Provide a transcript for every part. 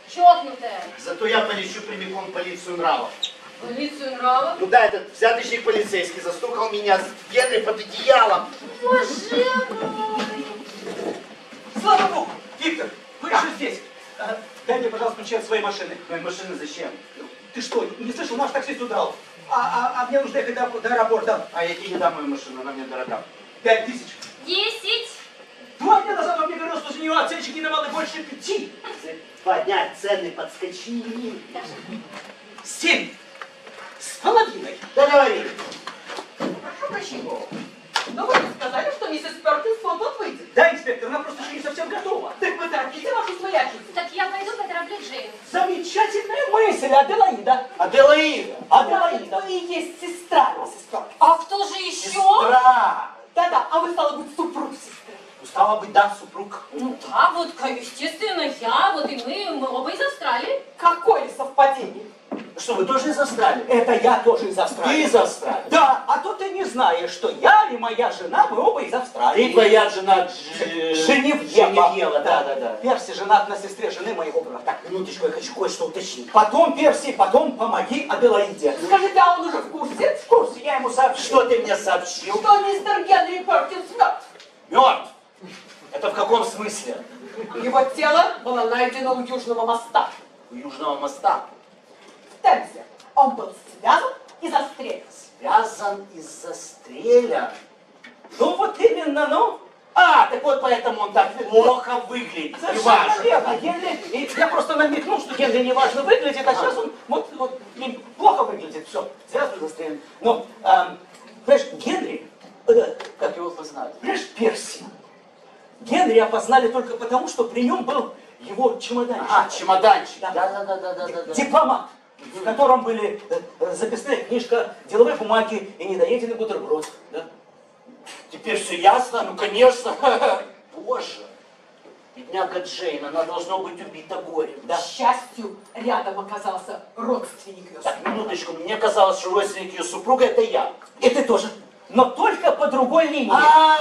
Чокнутая. Зато я полечу прямиком в полицию нравов. Полицию нравов? Ну да, этот взяточник полицейский застукал меня с Генри под одеялом. Боже мой! Слава Богу! Виктор, вы еще здесь. Дай мне, пожалуйста, ключи от своей машины. Моей машины зачем? Ты что, не слышал? Наш таксист удрал. А мне нужно ехать до аэропорта. А я тебе не дам мою машину, она мне дорога. 5000. 10. 2 дня назад он мне говорил, что за нее оценщик не давал и больше 5. За 2 дня цены подскочили. 7 с половиной. Договори. Прошу прощения. Но вы же сказали, что миссис Перкинс вот-вот выйдет. Да, инспектор, она просто еще не совсем готова. Так вы торопите вашу своячницу. Так я пойду потороплю Джейн. Замечательная мысль, Аделаида. Аделаида. Аделаида. Вы и есть сестра, миссис Перкинс. А кто же еще? Сестра. Да-да, а вы, стало быть, супруг сестры. Ну, стало быть, да, супруг. Ну да, вот, естественно, я, вот и мы оба из Австралии. Какое совпадение. Что, вы тоже из Австралии? Это я тоже из Австралии. Ты из Австралии? Да, а то ты не знаешь, что я и моя жена, мы оба из Австралии. Ты твоя жена Женевьева. Да. Перси женат на сестре жены моего брата. Так, минуточку, я хочу кое-что уточнить. Потом, Перси, потом помоги Аделаиде. Скажите, а он уже в курсе? В курсе, я ему сообщил. Что ты мне сообщил? Что мистер Генри Перкинс мертв. Мертв. Это в каком смысле? Его тело было найдено у Южного моста. У Южного моста. В Темзе. Он был связан и застрелен. Связан и застрелен. Ну вот именно, ну. Так вот поэтому он так плохо выглядит. Совершенно верно. Генри, я просто намекнул, что Генри неважно выглядит, а сейчас он вот плохо выглядит. Все, связан застрелен. Но, понимаешь, Генри, Как его познали? понимаешь, Перси. Генри опознали только потому, что при нем был его чемоданчик. Чемоданчик. Да. Да. Дипломат, в котором были записная книжка, деловые бумаги и недоеденный бутерброд. Да? Теперь все ясно? Ну, конечно. Боже. Бедняга Джейн, она должна быть убита горем. К счастью, рядом оказался родственник ее. Так, минуточку, мне казалось, что родственник ее супруга это я. И ты тоже. Но только по другой линии.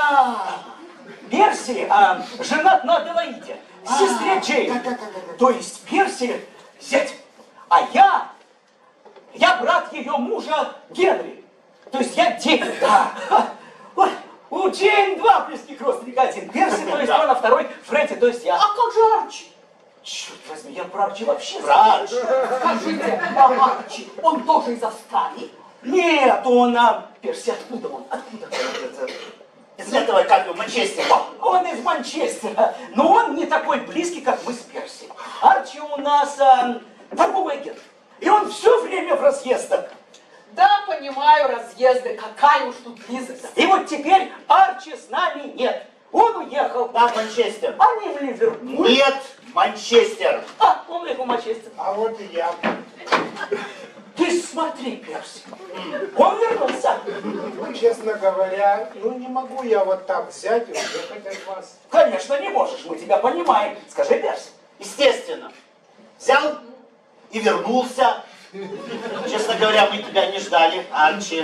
Перси женат на Аделаиде, сестре Джейн. То есть Перси зять, а я брат ее мужа Генри. То есть я дед. Да. Ой, у Джейн 2 близких родственника. Один Перси, то есть он, а второй Фредди, то есть я. А как же Арчи? Черт возьми, я про Арчи вообще Брат. Скажите, а Арчи, он тоже из Австралии? Нет, он, Перси, откуда он? Откуда? Из этого, как его, Манчестера. Он из Манчестера, но он не такой близкий, как мы с Перси. Арчи у нас торговый агент, и он все время в разъездах. Да, понимаю, разъезды, какая уж тут близость. И вот теперь Арчи с нами нет. Он уехал. Да, Манчестер. Они в Ливерпуль. Нет, Манчестер. Он уехал в Манчестер. А вот и я. Ты смотри, Перси. Он вернулся. Честно говоря, не могу я вот так взять и уехать от вас. Конечно, не можешь, мы тебя понимаем. Скажи, Перси. Естественно. Взял и вернулся. Честно говоря, мы тебя не ждали, Арчи.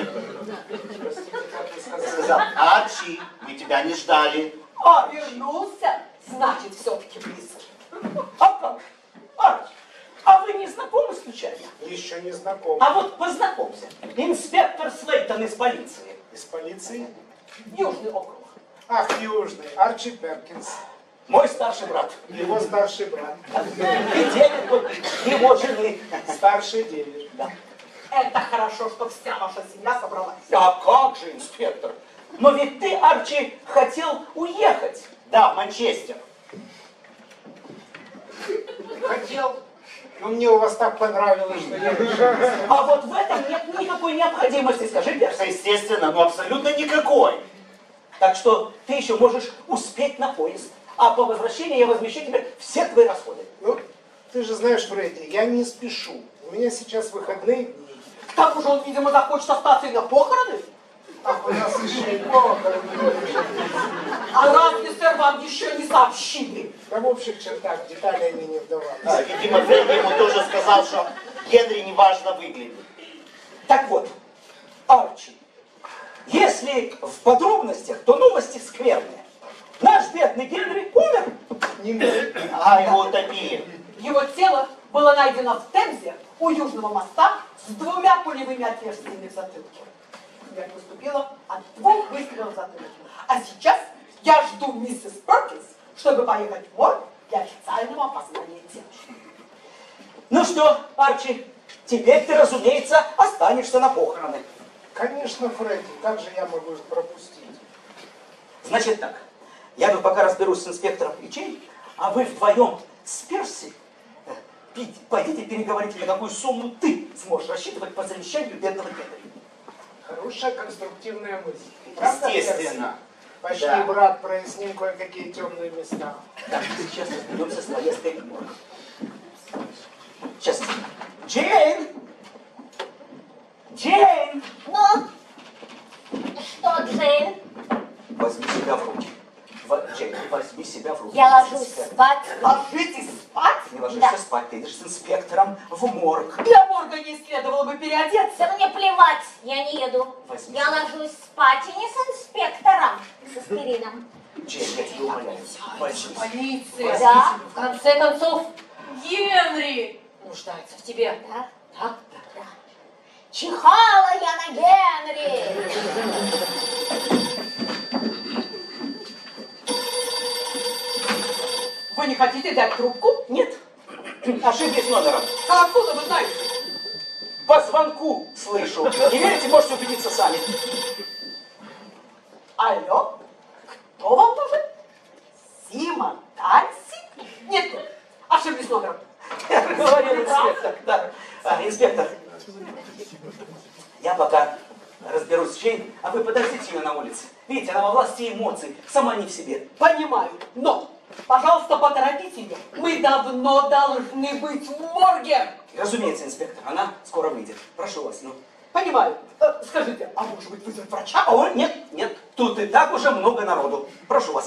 Сказал, Арчи, мы тебя не ждали. Вернулся, значит, все-таки близкий. А как? Арчи, а вы не знакомы случайно? Еще не знаком. А вот познакомься. Инспектор Слейтон из полиции. Из полиции? Южный округ. Ах, Южный. Арчи Перкинс. Мой старший брат. Его старший брат. И денег вот его жены. Старший деверь. Да. Это хорошо, что вся ваша семья собралась. А как же, инспектор? Но ведь ты, Арчи, хотел уехать. Да, в Манчестер. Хотел. Но мне у вас так понравилось, что я решил. А вот в этом нет никакой необходимости, скажи, Перси. Естественно, но абсолютно никакой. Так что ты еще можешь успеть на поезд. А по возвращении я возмещу тебе все твои расходы. Ну, ты же знаешь, Фредди, я не спешу. У меня сейчас выходные дни. К тому же он, видимо, захочет остаться и на похороны. Ах, у нас еще и похороны. А разве, сэр, вам еще не сообщили? Да в общих чертах деталями не вдаваться. Видимо, Фредди ему тоже сказал, что Генри неважно выглядит. Так вот, Арчи, если в подробностях, то новости скверные. Наш бедный Генри умер. Не мы. Его утопили. Его тело было найдено в Темзе у Южного моста с 2 пулевыми отверстиями в затылке. Смерть наступила от 2 выстрелов в затылок. А сейчас я жду миссис Перкинс, чтобы поехать в морг для официального опознания тела. Ну что, Арчи, теперь ты, разумеется, останешься на похороны. Конечно, Фредди, как же я могу их пропустить? Значит так, я тут пока разберусь с инспектором и Чей, а вы вдвоем с Перси пойдите переговорите, на какую сумму ты сможешь рассчитывать по завещанию бедного Генри. Хорошая конструктивная мысль. Правда, Естественно. Перси? Пошли, Да. брат, проясним кое-какие темные места. Так, сейчас разберемся с поездкой в морг. Сейчас. Джейн! Джейн! Ну, что, Джейн? Возьми себя в руки. Джейн, возьми себя в руки. Я ложусь спать. Ложитесь спать? Не ложишься Да. спать, ты идешь с инспектором в морг. Для морга не следовало бы переодеться. Да мне плевать, я не еду. Возьми. Я ложусь спать и не с инспектором, с аспирином. Джейн, я тебя умоляю. Возьми. Полиция. Да? В конце концов, Генри нуждается в тебе. Да? Да? Чихала я на Генри. Вы не хотите дать трубку? Нет. Ошиблись номером. А откуда вы знаете? По звонку слышу. Не верите, можете убедиться сами. Алло? Кто вам нужен? Сима Танси? Нет, ошиблись номером. Я говорил, инспектор. Да. Инспектор, я пока разберусь с Джейн, а вы подождите ее на улице. Видите, она во власти эмоций, сама не в себе. Понимаю, но, пожалуйста, поторопите ее. Мы давно должны быть в морге. Разумеется, инспектор, она скоро выйдет. Прошу вас, ну. Понимаю. Скажите, а может быть вызвать врача? О, нет, нет, тут и так уже много народу. Прошу вас.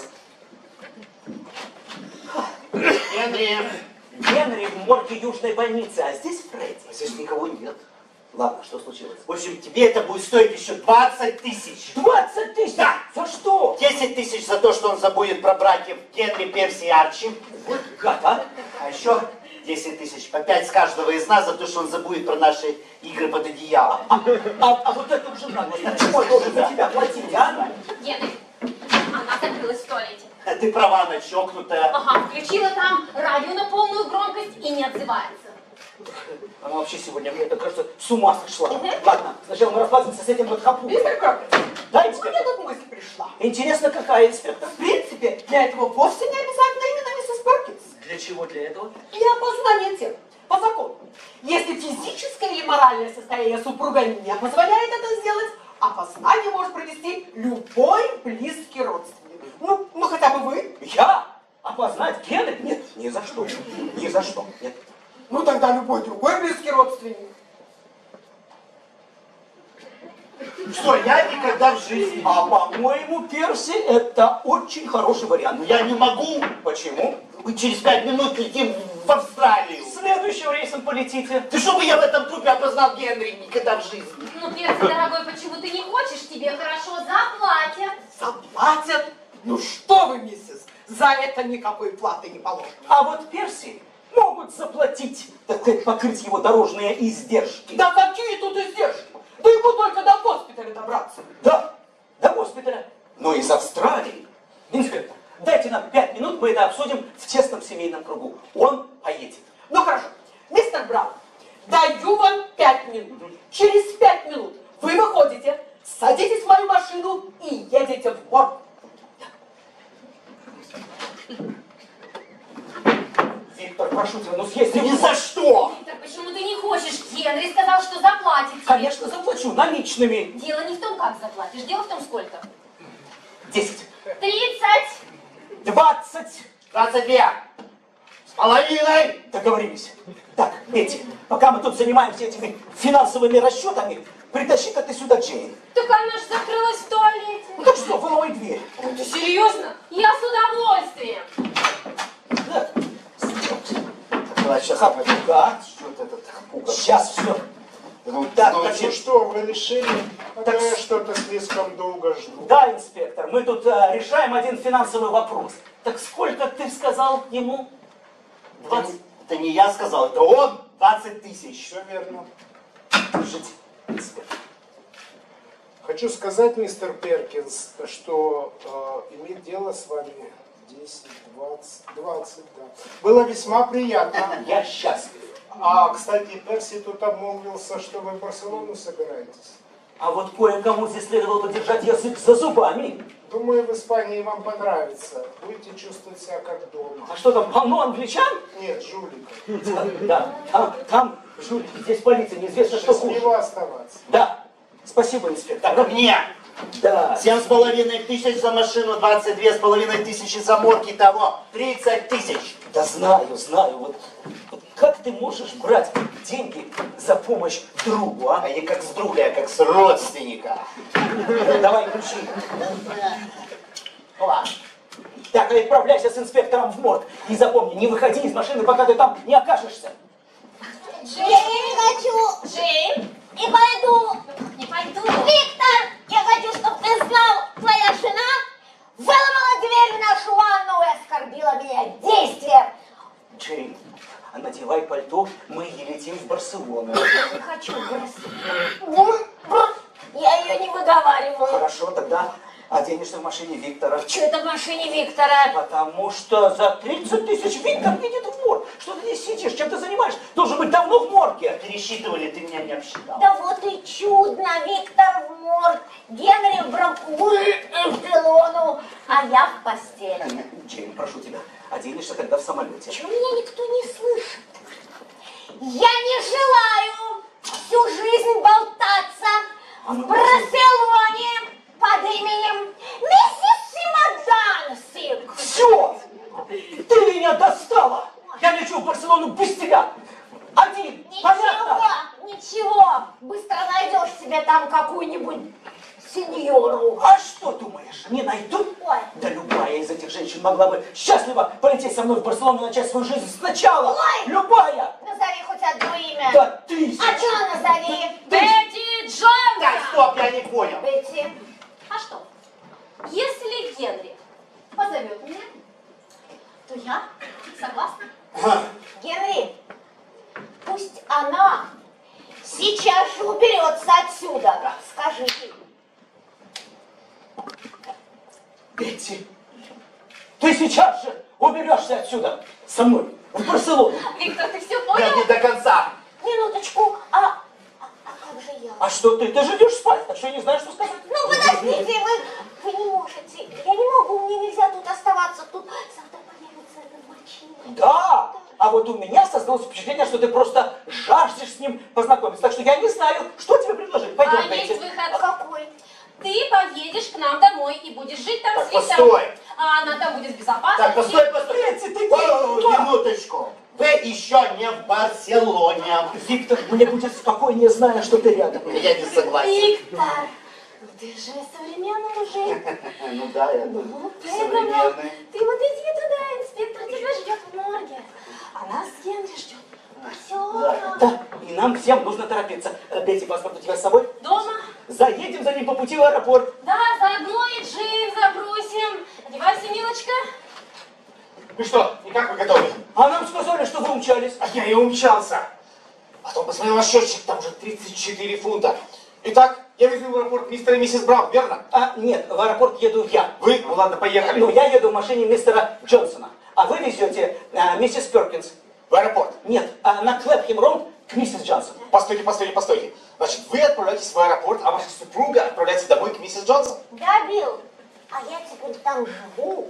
Генри. Генри в морге Южной больницы, а здесь Фредди. Здесь никого нет. Ладно, что случилось? В общем, тебе это будет стоить еще 20 тысяч. 20 тысяч? Да. За что? 10 тысяч за то, что он забудет про братьев Генри, Перси и Арчи. Вот гад, а? А еще 10 тысяч, по 5 с каждого из нас за то, что он забудет про наши игры под одеялом. А вот это уже надо. Почему я должен за тебя платить, а? Генри, она закрылась в туалете. Ты права, она чокнутая. Ага, включила там радио на полную громкость и не отзывается. Она вообще сегодня, мне это кажется, с ума сошла. Ладно, сначала мы расплатимся с этим вот хапугой. Мистер Перкинс, Да, мне инспектор? тут мысль пришла. Интересно, какая, инспектор? В принципе, для этого вовсе не обязательно именно миссис Перкинс. Для чего для этого? Для опознания тела. По закону. Если физическое или моральное состояние супруга не позволяет это сделать, опознание может провести любой близкий родственник. Ну хотя бы вы. Я? Опознать Генри? Нет, ни за что. Ни за что. Нет. Ну тогда любой другой близкий родственник. Что, я никогда в жизни. А по-моему, Перси, это очень хороший вариант. Ну я не могу. Почему? Мы через 5 минут летим в Австралию. Следующим рейсом полетите. Ты чтобы я в этом трупе опознал Генри никогда в жизни. Ну, Перси, дорогой, почему ты не хочешь? Тебе хорошо заплатят. Заплатят? Ну что вы, миссис, за это никакой платы не положено. А вот Перси могут заплатить, так сказать, покрыть его дорожные издержки. Да какие тут издержки? Да ему только до госпиталя добраться. Да, до госпиталя. Но из Австралии. Инспектор, дайте нам 5 минут, мы это обсудим в тесном семейном кругу. Он поедет. Ну хорошо, мистер Браун, даю вам 5 минут. Через 5 минут вы выходите, садитесь в мою машину и едете в морг. Виктор, прошу тебя, ну съезди. Ни за что. Виктор, почему ты не хочешь? Генри сказал, что заплатит тебе. Конечно, заплачу наличными. Дело не в том, как заплатишь, дело в том, сколько. 10. 30. 20. 22. С половиной. Договорились. Так, Эти, пока мы тут занимаемся этими финансовыми расчетами, притащи-ка ты сюда Джейн. Так она же закрылась в туалете. Ну так что, выломай дверь. Ты серьезно? Я с удовольствием. Да. Сейчас, Да. что-то этот хапуга. Сейчас все. Ну, Так, ну, значит, Ну что, вы решили? А то Так я что-то слишком долго жду. Да, инспектор, мы тут решаем один финансовый вопрос. Так сколько ты сказал ему? 20? Это не я сказал, это он. 20 тысяч. Все верно. Держите, инспектор. Хочу сказать, мистер Перкинс, что иметь дело с вами 10, 20, да. Было весьма приятно. Я счастлив. А, кстати, Перси тут обмолвился, что вы в Барселону собираетесь. А вот кое-кому здесь следовало бы держать язык за зубами. Думаю, в Испании вам понравится. Будете чувствовать себя как дома. А что там, полно англичан? Нет, жуликов. Да, там жулики, здесь полиция, неизвестно, что хуже. Счастливо оставаться. Да, спасибо, инспектор. Так, мне. Да. 7,5 тысяч за машину, 22,5 тысячи за морг, итого 30 тысяч. Да знаю. Вот как ты можешь брать деньги за помощь другу, а? А не как с друга, а как с родственника. Давай ключи. Так, отправляйся с инспектором в морг. И запомни, не выходи из машины, пока ты там не окажешься. Я не хочу. Джейн, И пойду. не пойду. Виктор, я хочу, чтобы ты знал, твоя жена выломала дверь в нашу ванну и оскорбила меня действием. Джейн, надевай пальто, мы и летим в Барселону. Я не хочу Я ее не выговариваю. Хорошо, тогда оденешься в машине Виктора. Что это в машине Виктора? Потому что за 30 тысяч Виктор едет в морг. Что ты здесь сидишь, чем ты занимаешься? Должен быть давно в морге. Пересчитывали, ты меня не обсчитал. Да вот и чудно, Виктор в морг, Генри в Барселону, а я в постели. Джейн, прошу тебя, оденешься тогда в самолете. Чего меня никто не слышит? Я не желаю всю жизнь болтаться в Барселоне под именем миссис Чемоданчик. Все! Ты меня достала! Я лечу в Барселону без тебя! Один! Понятно? Ничего, быстро найдешь себе там какую-нибудь сеньору. А что думаешь, не найду? Ой. Да любая из этих женщин могла бы счастливо полететь со мной в Барселону и начать свою жизнь сначала. Ой. Любая! Назови хоть одно имя. Да тысяча! А что назови? Бетти Джонс! Так, стоп, я не понял. Бетти. А что? Если Генри позовет меня, то я согласна. Генри, пусть она сейчас же уберется отсюда. Скажи ей. Бетти, ты сейчас же уберешься отсюда со мной в Барселону. Виктор, ты все Нет, понял? не до конца. Минуточку, а как же я? А что ты? Ты же идешь спать, так что я не знаю, что сказать. Ну подождите, вы не можете. Я не могу, мне нельзя тут оставаться. Тут завтра появится этот мальчик. Да, а вот у меня создалось впечатление, что ты просто жаждешь с ним познакомиться. Так что я не знаю, что тебе предложить. Пойдем, А есть Бетти. выход. Какой? Ты поедешь к нам домой и будешь жить там Так, с Виктором. постой. А она там будет в безопасности. Так, постой. Бетти, ты О, где? минуточку. Вы еще не в Барселоне. Виктор, мне будет спокойнее, зная, что ты рядом. Я не согласен. Виктор, ну ты же современный мужик. Ну да, я Ну, поэтому современный. ты вот иди туда, инспектор тебя ждет в морге. А нас Генри ждет. Все. Да, и нам всем нужно торопиться. Бетти, паспорт у тебя с собой? Дома? Заедем за ним по пути в аэропорт. Да, заодно и Джейн забросим. Одевайся, милочка. Ну что, и как вы готовы? А нам сказали, что вы умчались. А я и умчался. Потом посмотрел на счетчик, там уже 34 фунта. Итак, я везу в аэропорт мистера и миссис Браун, верно? А, нет, в аэропорт еду я. Вы? Ну ладно, поехали. Ну, я еду в машине мистера Джонсона. А вы везете миссис Перкинс. В аэропорт. Нет, на Клэпхем-Роуд к миссис Джонсон. Постойте. Значит, вы отправляетесь в аэропорт, а ваша супруга отправляется домой к миссис Джонсон. Да, Билл, а я теперь там живу.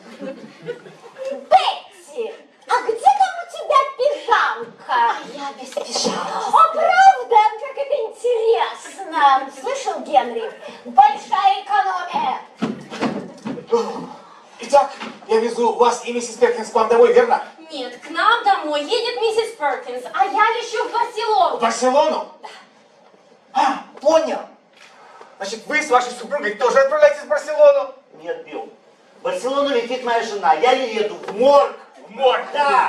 Бетти, а где там у тебя пижамка? А я без пижамы. А правда? Как это интересно. Слышал, Генри? Большая экономия. Итак, я везу вас и миссис Перкинс к вам домой, верно? Нет, к нам домой едет миссис Перкинс, а я лечу в В Барселону. Барселону? А, понял. Значит, вы с вашей супругой тоже отправляетесь в Барселону? Нет, Билл. В Барселону летит моя жена. Я еду в морг. В морг. Да.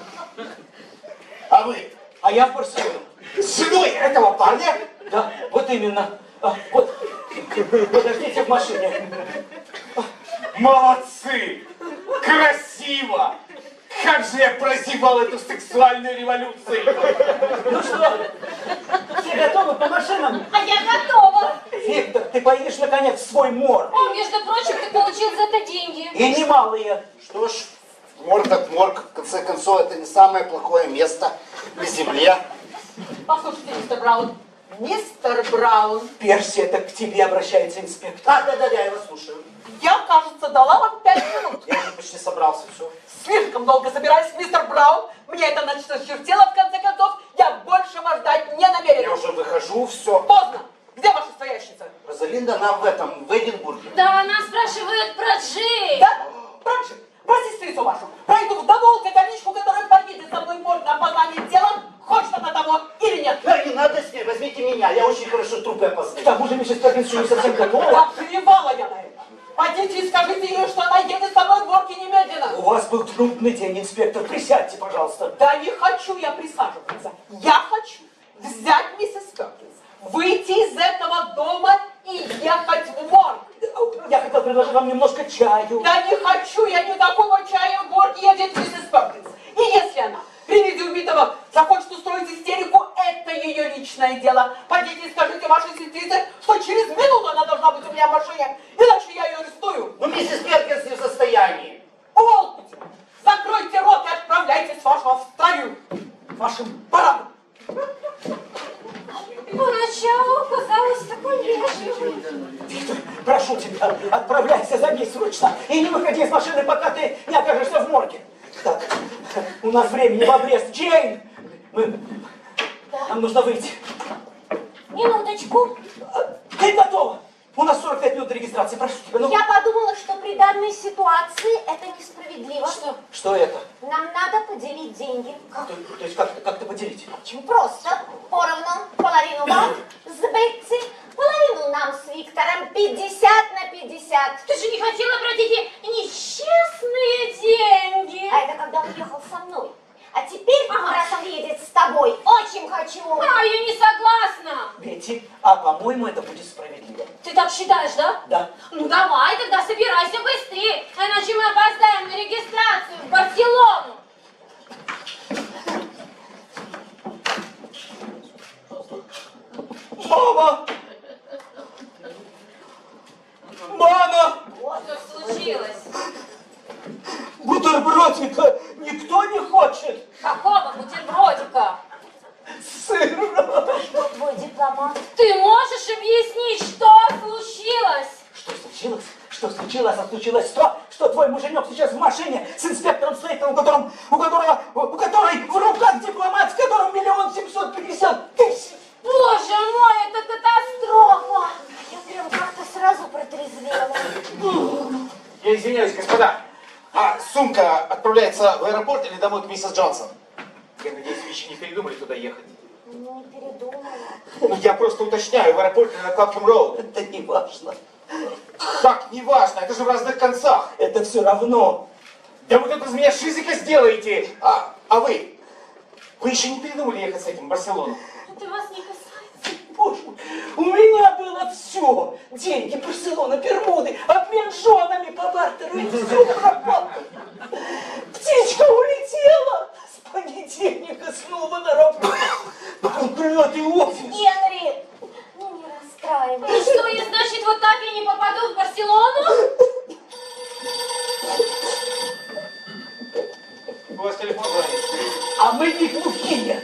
А вы? А я в Барселону. С женой этого парня? Да, вот именно. Вот, подождите в машине. Молодцы! Красиво! Как же я прозевал эту сексуальную революцию! Ну что, все готовы по машинам? А я готова. Виктор, ты поедешь наконец в свой морг. О, между прочим, ты получил за это деньги. И немалые. Что ж, морг от морг, в конце концов, это не самое плохое место на земле. Послушайте, мистер Браун. Мистер Браун, Перси, это к тебе обращается инспектор. Да, я вас слушаю. я, кажется, дала вам 5 минут. Я уже почти собрался, все. Слишком долго собираюсь, мистер Браун. Мне это начало чертело, в конце концов. Я больше вас ждать не намерена. Я уже выхожу, все. Поздно. Где ваша стоящица? Розалинда, она в Эдинбурге. Да, она спрашивает про Джей. Да? Про сестрицу вашу. Про эту вдоволку, коничку, которая поедет со мной в морг на опознание дела. Хочет она того или нет? Да, не надо с ней, возьмите меня, я очень хорошо трупы К опознаю. тому же миссис Перкинс еще не совсем готова. Наплевала я на это. Пойдите и скажите ей, что она едет со мной в морг и немедленно. У вас был трудный день, инспектор. Присядьте, пожалуйста. Да не хочу я присаживаться. Я хочу взять миссис Перкинс, выйти из этого дома и ехать в морг. Я хотел предложить вам немножко чаю. Да не хочу я никакого чая, в морг едет миссис Перкинс. И если она при виде убитого захочет устроить истерику, это ее личное дело. Пойдите и скажите вашей сестрице, что через минуту она должна быть у меня в машине, иначе я ее арестую. Ну, миссис Перкинс не в состоянии. Умолкните, закройте рот и отправляйтесь вашу Австралию вашим парадом. Поначалу казалось такой вежливой. Виктор, прошу тебя, отправляйся за ней срочно и не выходи из машины, пока ты не окажешься в морге. Так, у нас времени в обрез. Джейн! Нам нужно выйти. Минуточку. Ты готова? У нас 45 минут до регистрации. Прошу тебя, ну... Я подумала, что при данной ситуации это несправедливо. Что это? Нам надо поделить деньги. То есть как-то поделить? Очень просто. Поровну. Половину вам с Бетти, половину нам с Виктором. 50 на 50. Ты же не хотела брать эти несчастные деньги. А это когда он ехал со мной. А теперь, раз он едет с тобой, очень хочу. А, я не согласна. Бетти, а по-моему, это будет справедливо. Ты так считаешь, да? Да. Ну давай, тогда собирайся быстрее, иначе мы опоздаем на регистрацию в Барселону. Мама! Мама! Что случилось? Бутербродика никто не хочет. Какого бутербродика? Сыра. Что твой дипломат? Ты можешь объяснить, что случилось? Что случилось? Что случилось? А случилось то, что твой муженек сейчас в машине с инспектором Слейтоном, у которой в руках дипломат, в котором 1 750 000. Боже мой, это катастрофа! Я прям как-то сразу протрезвела. Я извиняюсь, господа. А сумка отправляется в аэропорт или домой к миссис Джонсон? Я надеюсь, вы еще не передумали туда ехать? Не передумала. Ну, я просто уточняю, в аэропорт или на Клапхем Роуд? Это не важно. Как не важно, это же в разных концах. Это все равно. Да вы тут из меня шизика сделаете. А вы? Вы еще не передумали ехать с этим в Барселону? Это вас не касается. Боже мой, у меня было все. Деньги, Барселона, Бермуды, обмен женами по бартеру, и все пропало. Птичка улетела. С понедельника снова на работу. Проклятый офис. Генри, ну не расстраивайся. И что, я, значит, вот так и не попаду в Барселону? У вас телефон звонит. А мы не глухие.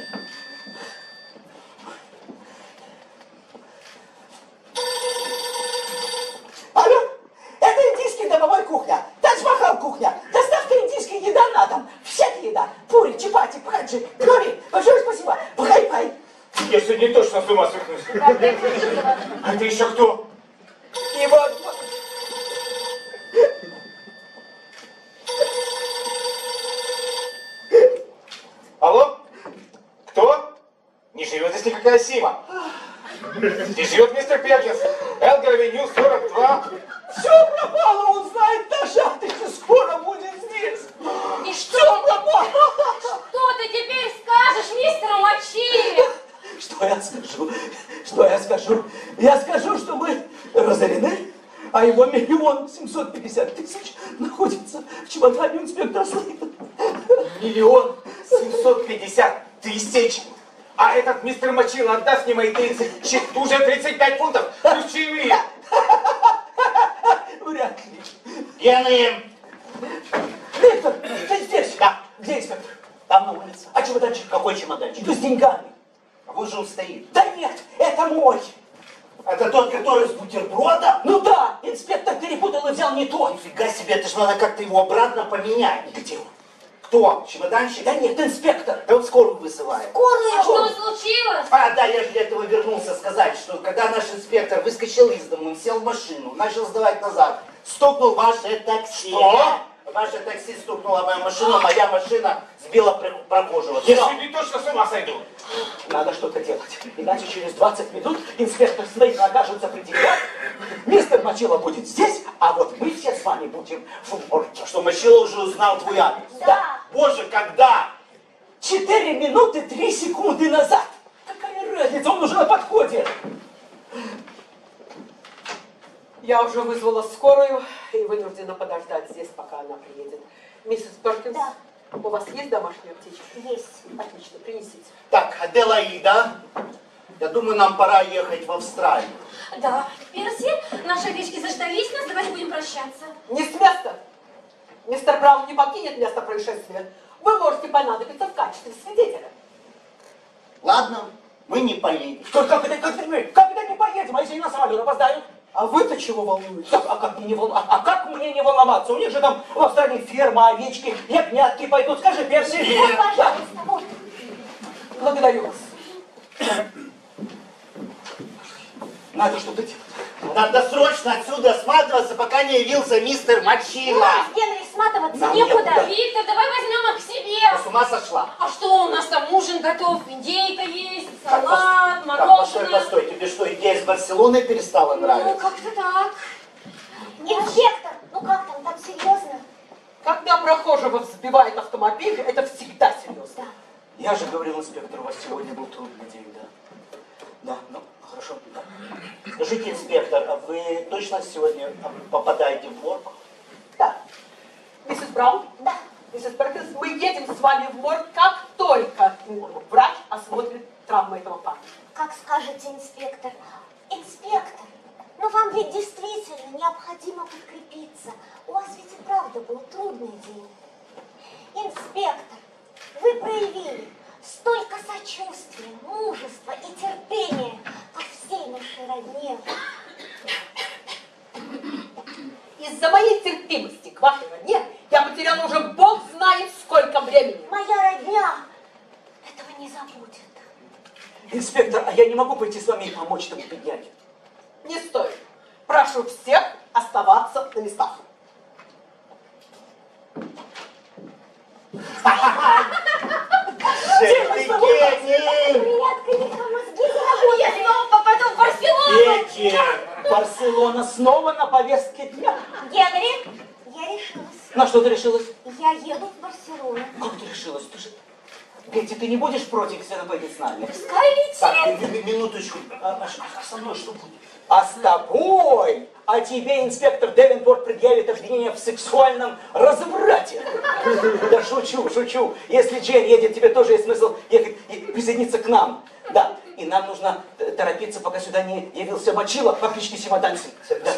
Алло, это индийский домовой кухня, Тадж-Махал кухня, доставка индийской еда на дом, всякая еда, пури, чапати, бхаджи, кори, большое спасибо, бхай-бхай. Я сегодня точно с ума свихнусь. А ты еще кто? Иван. Алло? Кто? Не живет здесь никакая Сима. Здесь живет мистер Перкинс. Элгар-авеню 42. Все пропало, он знает даже адрес, и скоро будет здесь. И что? Все пропало. Что ты теперь скажешь мистеру Мачи? Что я скажу? Что я скажу? Я скажу, что мы разорены, а его 1 750 000 находится в чемодане инспектора Слейтона. 1 750 000. А этот мистер Мочило отдаст мне мои 30, уже 35 фунтов, плюс чаевые. Вряд ли. Генри! Виктор, ты здесь? Да. Где инспектор? Там на улице. А чемоданчик? Какой чемоданчик? Ну, с деньгами. А вот же он стоит. Да нет, это мой. Это тот, который с бутерброда? Ну да, инспектор перепутал и взял не тот. Нифига себе, это ж надо как-то его обратно поменять. Где он? Кто? Чемоданщик? Да нет, инспектор. Да вот скорую вызываем. А что случилось? А, да, я же для этого вернулся сказать, что когда наш инспектор выскочил из дома, он сел в машину, начал сдавать назад, стукнул ваше такси. Что? Ваше такси стукнула моя машина, моя машина сбила прохожего. Я Всё. сегодня точно с ума сойду. Надо что-то делать, иначе через 20 минут инспектор Снейк окажется при дверях, мистер Мочило будет здесь, а вот мы все с вами будем в морге. Что Мочило уже узнал твой адрес? Да. Боже, когда? 4 минуты 3 секунды назад. Какая разница, он уже на подходе. Я уже вызвала скорую и вынуждена подождать здесь, пока она приедет. Миссис Перкинс, Да. у вас есть домашняя аптечка? Есть. Отлично, принесите. Так, Аделаида, я думаю, нам пора ехать в Австралию. Да, Перси, наши овечки заждались нас, давайте будем прощаться. Не с места! Мистер Браун не покинет место происшествия. Вы можете понадобиться в качестве свидетеля. Ладно, мы не поедем. Как это не поедем, а если не на самолет опоздаем? А вы-то чего волнуетесь? А как мне не волноваться? У них же там в Австралии ферма, овечки, ягнятки пойдут. Скажи, Перси. Вот, пожалуйста, вот. Благодарю вас. Надо что-то делать. Надо срочно отсюда сматываться, пока не явился мистер Мочило. Нас, Генри, сматываться Нам некуда. некуда. Виктор, давай возьмем их к Ты себе. с ума сошла? А что, у нас там ужин готов, индейка есть, Так, салат, постой, мороженое. постой, тебе что, идея с Барселоной перестала Ну, нравиться? как-то так. Инспектор, ну как там серьезно? Когда прохожего взбивает автомобиль, это всегда серьезно. Я же говорил инспектору, у вас сегодня был трудный день, да. Да, ну, хорошо. Да. Скажите, инспектор, а вы точно сегодня попадаете в морг? Да. Миссис Браун? Да. Миссис Перкинс, мы едем с вами в морг, как только врач осмотрит травмы этого парня. Как скажете, инспектор. Инспектор, но вам ведь действительно необходимо подкрепиться. У вас ведь и правда был трудный день. Инспектор, вы проявили столько сочувствия, мужества и терпения ко всей нашей родне. Из-за моей терпимости к вашей родне я потеряла уже бог знает сколько времени. Моя родня этого не забудет. Инспектор, а я не могу пойти с вами и помочь этому бедняге? Не стоит. Прошу всех оставаться на местах. Гений! Привет, Калиха, мозги не Я работают. снова попаду в Барселону. Петя! Барселона снова на повестке дня. Генри, я решилась. На что ты решилась? Я еду в Барселону. Как ты решилась? Ты же... Петя, ты не будешь против, если она поедет с нами? Пускай Так, летит. минуточку. А со мной что будет? А с тобой? А тебе инспектор Девенпорт предъявит обвинение в сексуальном разврате. Да шучу, шучу. Если Джейн едет, тебе тоже есть смысл ехать и присоединиться к нам. Да, и нам нужно торопиться, пока сюда не явился Мочило по кличке Симатанси. Да.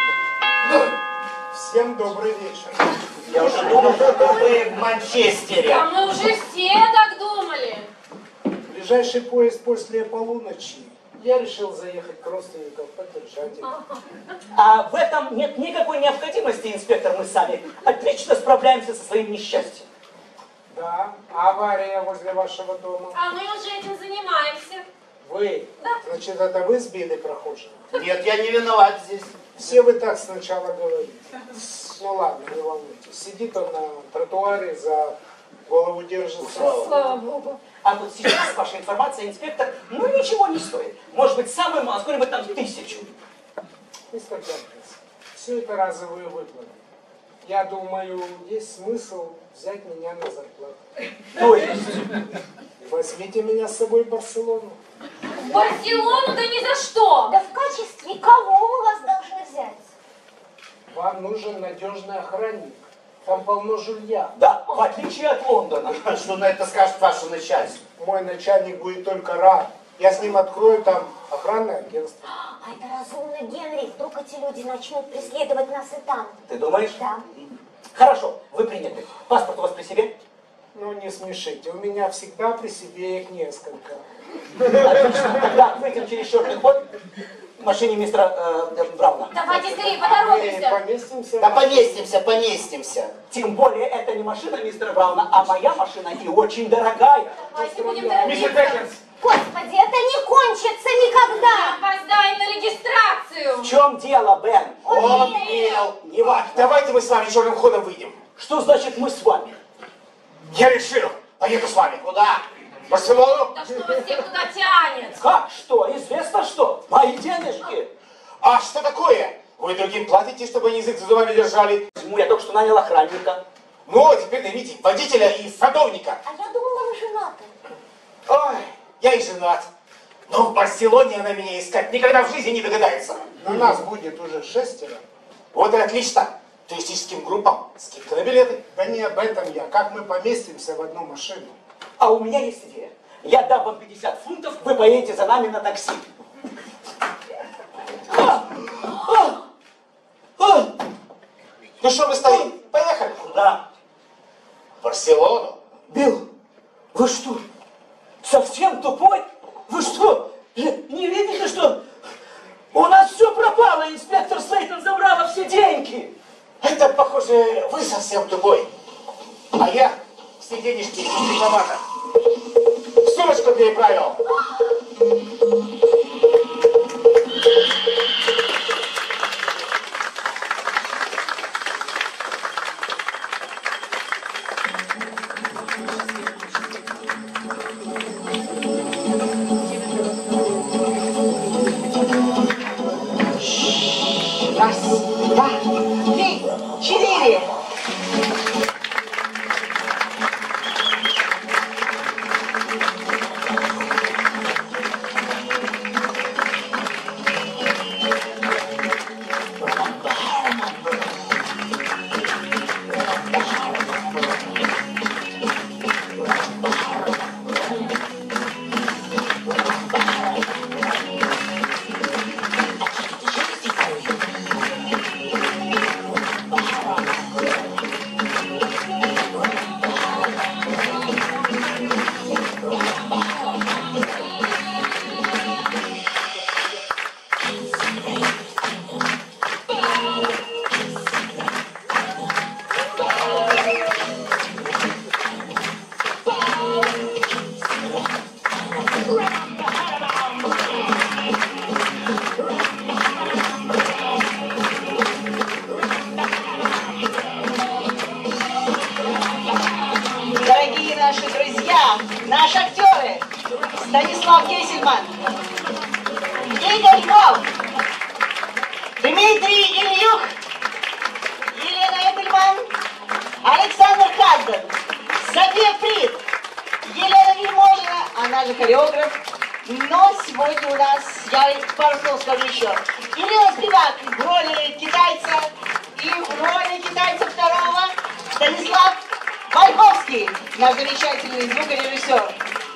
Всем добрый вечер. Я уже думал, что вы в Манчестере. А мы уже все так думали. Ближайший поезд после полуночи. Я решил заехать к родственникам, поддержать их. А в этом нет никакой необходимости, инспектор, мы сами отлично справляемся со своим несчастьем. Да, авария возле вашего дома. А мы уже этим занимаемся. Вы? Значит, это вы сбили прохожего? Нет, я не виноват здесь. Все вы так сначала говорите. Ну ладно, не волнуйтесь. Сидит он на тротуаре, за голову держится. Слава Богу. А вот сейчас ваша информация, инспектор, ну ничего не стоит. Может быть, самый мало, сколько-нибудь там 1000. Мистер Перкинс, все это разовые выплаты. Я думаю, есть смысл взять меня на зарплату. То есть, Возьмите меня с собой в Барселону. В Барселону? Да ни за что. Да в качестве кого мы вас должны взять? Вам нужен надежный охранник. Там полно жилья. Да, в отличие от Лондона. Что на это скажет ваше начальство? Мой начальник будет только рад. Я с ним открою там охранное агентство. А это разумно, Генри. Вдруг эти люди начнут преследовать нас и там. Ты думаешь? Да. Хорошо, вы приняты. Паспорт у вас при себе? Ну, не смешите, у меня всегда при себе их несколько. Отлично. Тогда выйдем через черный ход в машине мистера Брауна. Давайте скорее, И поторопимся. поместимся. Да поместимся. Тем более, это не машина мистера Брауна, а моя машина и очень дорогая. Давайте будем Мистер торопиться. Перкинс, Господи, это не кончится никогда. Опоздаем на регистрацию. В чем дело, Бен? Он пел. Не важно. давайте мы с вами черным ходом выйдем. Что значит мы с вами? Я решил, поеду с вами. Куда? В Барселону? Да что вас всех туда тянет? Как что? Известно что? Мои денежки. А что такое? Вы другим платите, чтобы они язык за зубами держали? Почему я только что нанял охранника? Ну, а теперь наймите водителя и садовника. А я думала, вы женаты. Ой, я и женат. Но в Барселоне она меня искать никогда в жизни не догадается. Но нас будет уже 6. Вот и отлично. Туристическим группам скидка на билеты. Да не об этом я. Как мы поместимся в одну машину? А у меня есть идея. Я дам вам 50 фунтов, вы поедете за нами на такси. Ну что мы стоим? Поехали. Куда? В Барселону. Билл, вы что, совсем тупой? Вы что, не видите, что у нас все пропало, инспектор Слейтон забрала все деньги? Это, похоже, вы совсем тупой. А я все денежки из дипломата в сумочку переправил. Раз, два, три, 4. Дорогие наши друзья, наши актеры, Станислав Гессельман, Игорь Львов, Дмитрий Ильюх, Елена Эдельман, Александр Хаздан, София Фрид, Елена Вельможина, она же хореограф. Но сегодня у нас, я пару слов скажу еще, Ирина Спивак в роли китайца и в роли китайца второго Станислав Вольховский, наш замечательный звукорежиссер.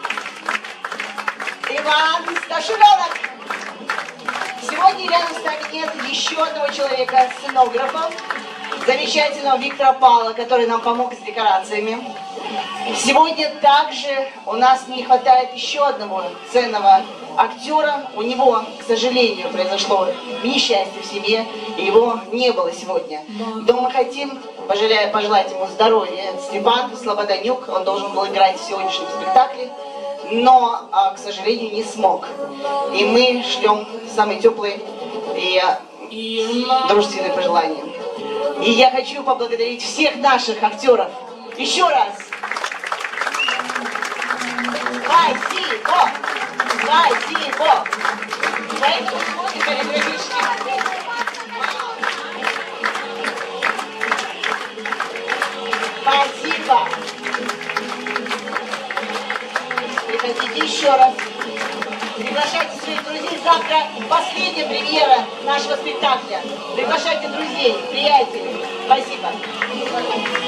Иван Сташевенок. Сегодня рядом с нами нет еще одного человека, сценографа, замечательного Виктора Павла, который нам помог с декорациями. Сегодня также у нас не хватает еще одного ценного актера. У него, к сожалению, произошло несчастье в семье, и его не было сегодня. Но мы хотим пожелать ему здоровья. Степан Слободанюк, он должен был играть в сегодняшнем спектакле, но, к сожалению, не смог. И мы шлем самые теплые и дружественные пожелания. И я хочу поблагодарить всех наших актеров. Еще раз. Спасибо! Спасибо! За эту услугу хореографических. Спасибо! Приходите еще раз. Приглашайте своих друзей. Завтра последняя премьера нашего спектакля. Приглашайте друзей, приятелей. Спасибо.